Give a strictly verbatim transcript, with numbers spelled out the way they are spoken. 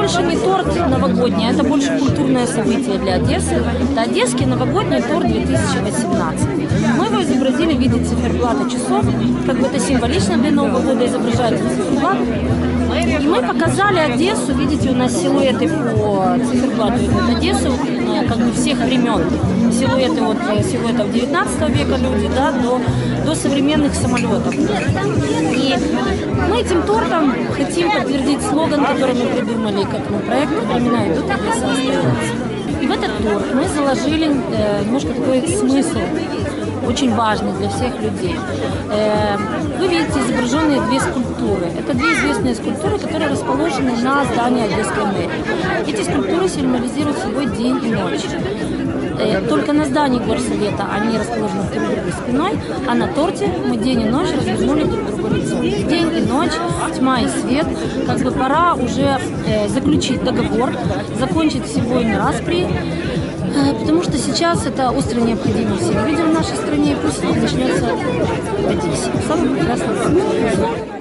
больше не торт новогодний, а это больше культурное событие для Одессы. Это Одесский новогодний торт две тысячи восемнадцать. Мы его изобразили в виде циферблата часов, как бы это символично для Нового года изображается циферблат. И мы показали Одессу, видите, у нас силуэты по циферблату идут Одессу, как бы всех времен. Силуэты от силуэтов девятнадцатого века люди, да, до, до современных самолетов. И мы этим тортом хотим подтвердить слоган, который мы придумали, как мы проект «Времена идут, Одесса остается». И в этот торт мы заложили э, немножко такой смысл, очень важный для всех людей. Э, вы видите изображенные две скульптуры. Это две известные скульптуры, которые расположены на здании Одесской мэрии. Эти скульптуры символизируют собой день и ночь. Э, только на здании горсовета они расположены друг к другу спиной, а на торте мы день и ночь развернули друг к другу лицо. День и ночь, тьма и свет. Как бы пора уже э, заключить договор, закончить все войны распри, э, потому что сейчас это острая необходимость. Мы видим в нашей стране, и пусть начнется в Одессе. Самый прекрасный город.